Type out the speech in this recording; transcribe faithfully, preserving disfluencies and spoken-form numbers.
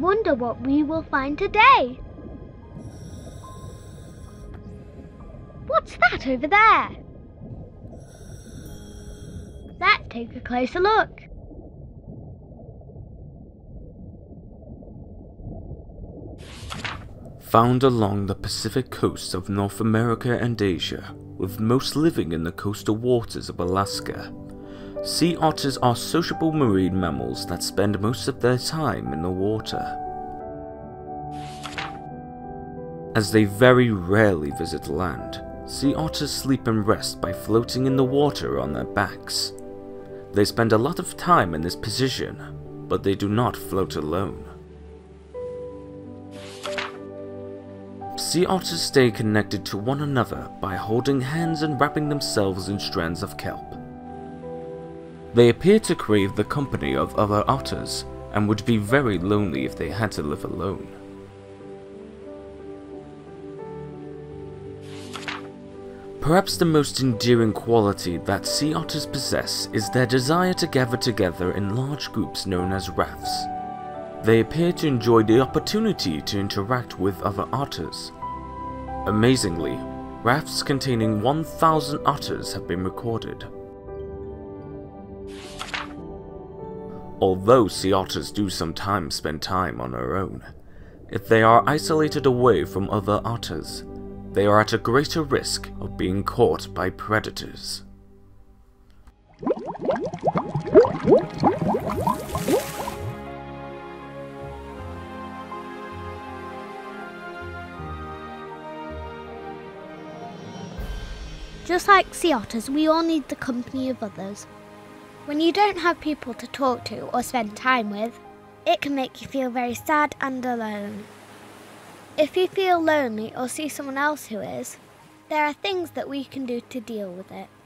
wonder what we will find today. What's that over there? Let's take a closer look. Found along the Pacific coast of North America and Asia, with most living in the coastal waters of Alaska, sea otters are sociable marine mammals that spend most of their time in the water. As they very rarely visit land, sea otters sleep and rest by floating in the water on their backs. They spend a lot of time in this position, but they do not float alone. Sea otters stay connected to one another by holding hands and wrapping themselves in strands of kelp. They appear to crave the company of other otters, and would be very lonely if they had to live alone. Perhaps the most endearing quality that sea otters possess is their desire to gather together in large groups known as rafts. They appear to enjoy the opportunity to interact with other otters. Amazingly, rafts containing one thousand otters have been recorded. Although sea otters do sometimes spend time on their own, if they are isolated away from other otters, they are at a greater risk of being caught by predators. Just like sea otters, we all need the company of others. When you don't have people to talk to or spend time with, it can make you feel very sad and alone. If you feel lonely or see someone else who is, there are things that we can do to deal with it.